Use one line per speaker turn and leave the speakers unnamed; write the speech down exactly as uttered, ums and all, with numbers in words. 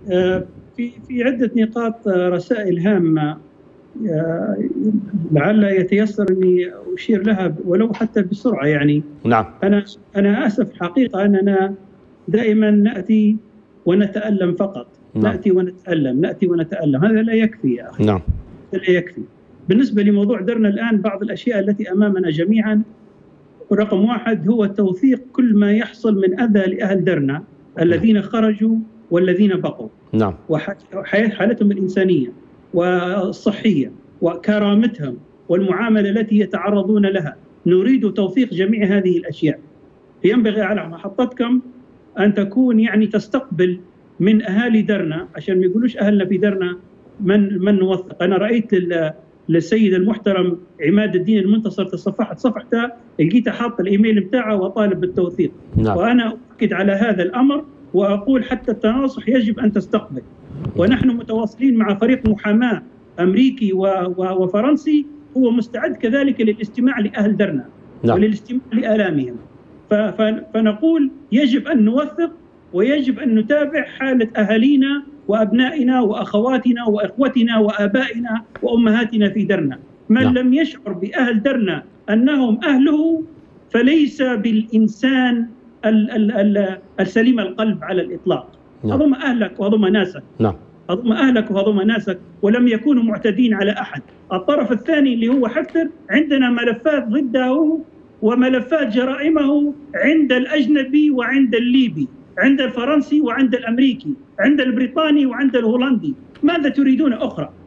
في في عدة نقاط رسائل هامة لعل يتيسر اني اشير لها ولو حتى بسرعه. يعني
نعم.
انا انا اسف الحقيقه اننا دائما ناتي ونتالم فقط. نعم. ناتي ونتالم ناتي ونتالم، هذا لا يكفي يا اخي.
نعم.
لا يكفي. بالنسبه لموضوع درنا الان، بعض الاشياء التي امامنا جميعا، رقم واحد هو توثيق كل ما يحصل من اذى لاهل درنا الذين خرجوا والذين بقوا.
نعم.
وحالتهم الانسانيه والصحيه وكرامتهم والمعامله التي يتعرضون لها. نريد توثيق جميع هذه الاشياء. ينبغي على محطتكم ان تكون يعني تستقبل من اهالي درنا، عشان ما يقولوش اهلنا في درنا من من نوثق. انا رايت للسيد المحترم عماد الدين المنتصر تصفحت صفحته، لقيته حاط الايميل بتاعه وطالب بالتوثيق.
نعم.
وانا اؤكد على هذا الامر واقول حتى التناصح يجب ان تستقبل. ونحن متواصلين مع فريق محاماه امريكي وفرنسي هو مستعد كذلك للاستماع لاهل درنا. نعم. وللاستماع لآلامهم. فنقول يجب ان نوثق ويجب ان نتابع حاله اهالينا وابنائنا واخواتنا واخوتنا وابائنا وامهاتنا في درنا. من نعم. لم يشعر باهل درنا انهم اهله فليس بالانسان ال ال ال السليم القلب على الاطلاق. نعم. هذم اهلك وهذم ناسك.
نعم.
هذم اهلك وهذم ناسك، ولم يكونوا معتدين على احد. الطرف الثاني اللي هو حفتر عندنا ملفات ضده وملفات جرائمه عند الاجنبي وعند الليبي، عند الفرنسي وعند الامريكي، عند البريطاني وعند الهولندي. ماذا تريدون اخرى؟